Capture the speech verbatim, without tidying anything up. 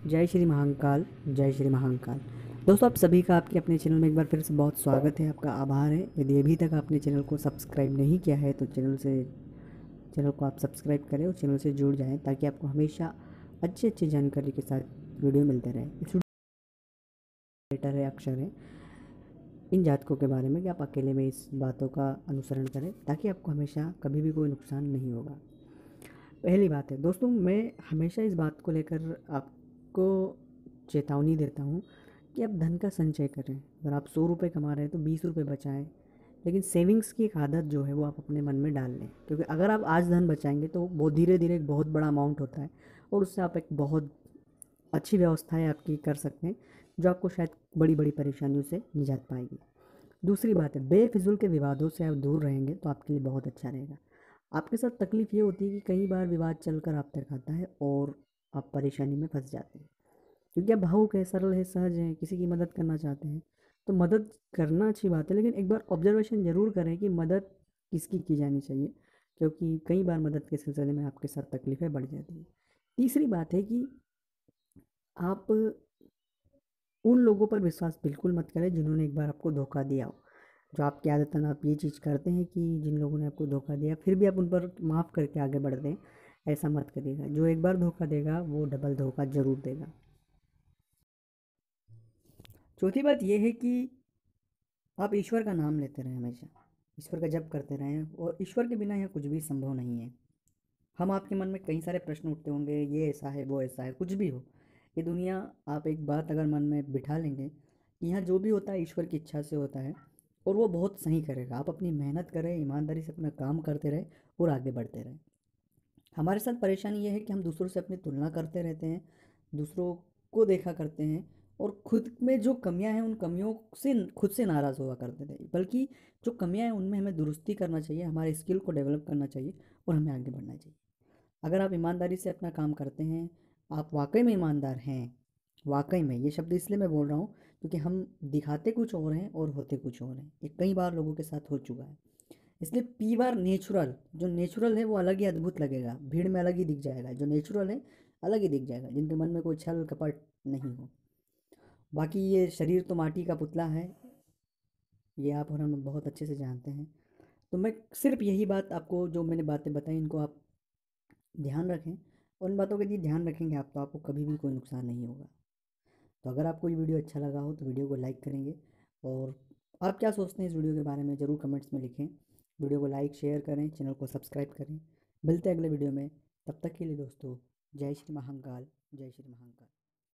जय श्री महाकाल, जय श्री महाकाल। दोस्तों, आप सभी का आपके अपने चैनल में एक बार फिर से बहुत स्वागत है, आपका आभार है। यदि अभी तक आपने चैनल को सब्सक्राइब नहीं किया है तो चैनल से चैनल को आप सब्सक्राइब करें और चैनल से जुड़ जाएं, ताकि आपको हमेशा अच्छी अच्छी जानकारी के साथ वीडियो मिलते रहे। इस लेटर है, अक्षर है, इन जातकों के बारे में कि आप अकेले में इस बातों का अनुसरण करें, ताकि आपको हमेशा कभी भी कोई नुकसान नहीं होगा। पहली बात है दोस्तों, मैं हमेशा इस बात को लेकर आपको चेतावनी देता हूँ कि आप धन का संचय करें। अगर आप सौ रुपये कमा रहे हैं तो बीस रुपये बचाएं, लेकिन सेविंग्स की एक आदत जो है वो आप अपने मन में डाल लें, क्योंकि अगर आप आज धन बचाएंगे तो वो धीरे धीरे एक बहुत बड़ा अमाउंट होता है और उससे आप एक बहुत अच्छी व्यवस्थाएं आपकी कर सकते हैं, जो आपको शायद बड़ी बड़ी परेशानियों से निजात पाएगी। दूसरी बात है, बेफिजूल के विवादों से आप दूर रहेंगे तो आपके लिए बहुत अच्छा रहेगा। आपके साथ तकलीफ़ ये होती है कि कई बार विवाद चलकर आप तक आता है और आप परेशानी में फंस जाते हैं, क्योंकि आप भावुक है, सरल है, सहज हैं, किसी की मदद करना चाहते हैं। तो मदद करना अच्छी बात है, लेकिन एक बार ऑब्जर्वेशन ज़रूर करें कि मदद किसकी की जानी चाहिए, क्योंकि कई बार मदद के सिलसिले में आपके साथ तकलीफ़ें बढ़ जाती हैं। तीसरी बात है कि आप उन लोगों पर विश्वास बिल्कुल मत करें जिन्होंने एक बार आपको धोखा दिया हो। जो आपकी आदतन आप ये चीज़ करते हैं कि जिन लोगों ने आपको धोखा दिया फिर भी आप उन पर माफ़ करके आगे बढ़ दें, ऐसा मत करिएगा। जो एक बार धोखा देगा वो डबल धोखा ज़रूर देगा। चौथी बात यह है कि आप ईश्वर का नाम लेते रहें, हमेशा ईश्वर का जप करते रहें, और ईश्वर के बिना यहाँ कुछ भी संभव नहीं है। हम आपके मन में कई सारे प्रश्न उठते होंगे, ये ऐसा है, वो ऐसा है, कुछ भी हो, ये दुनिया, आप एक बात अगर मन में बिठा लेंगे कि यहाँ जो भी होता है ईश्वर की इच्छा से होता है और वो बहुत सही करेगा। आप अपनी मेहनत करें, ईमानदारी से अपना काम करते रहें और आगे बढ़ते रहें। हमारे साथ परेशानी ये है कि हम दूसरों से अपनी तुलना करते रहते हैं, दूसरों को देखा करते हैं, और खुद में जो कमियां हैं उन कमियों से खुद से नाराज़ हुआ करते थे। बल्कि जो कमियां हैं उनमें हमें दुरुस्ती करना चाहिए, हमारे स्किल को डेवलप करना चाहिए और हमें आगे बढ़ना चाहिए। अगर आप ईमानदारी से अपना काम करते हैं, आप वाकई में ईमानदार हैं, वाकई में, ये शब्द इसलिए मैं बोल रहा हूँ क्योंकि हम दिखाते कुछ और हैं और होते कुछ और हैं। ये कई बार लोगों के साथ हो चुका है। इसलिए पी बार नेचुरल, जो नेचुरल है वो अलग ही अद्भुत लगेगा, भीड़ में अलग ही दिख जाएगा। जो नेचुरल है अलग ही दिख जाएगा, जिनके मन में कोई छल कपट नहीं हो। बाकी ये शरीर तो माटी का पुतला है, ये आप और हम बहुत अच्छे से जानते हैं। तो मैं सिर्फ यही बात आपको, जो मैंने बातें बताई, इनको आप ध्यान रखें, और इन बातों का यदि ध्यान रखेंगे आप तो आपको कभी भी कोई नुकसान नहीं होगा। तो अगर आपको ये वीडियो अच्छा लगा हो तो वीडियो को लाइक करेंगे, और आप क्या सोचते हैं इस वीडियो के बारे में ज़रूर कमेंट्स में लिखें। वीडियो को लाइक शेयर करें, चैनल को सब्सक्राइब करें। मिलते हैं अगले वीडियो में, तब तक के लिए दोस्तों, जय श्री महाकाल, जय श्री महाकाल।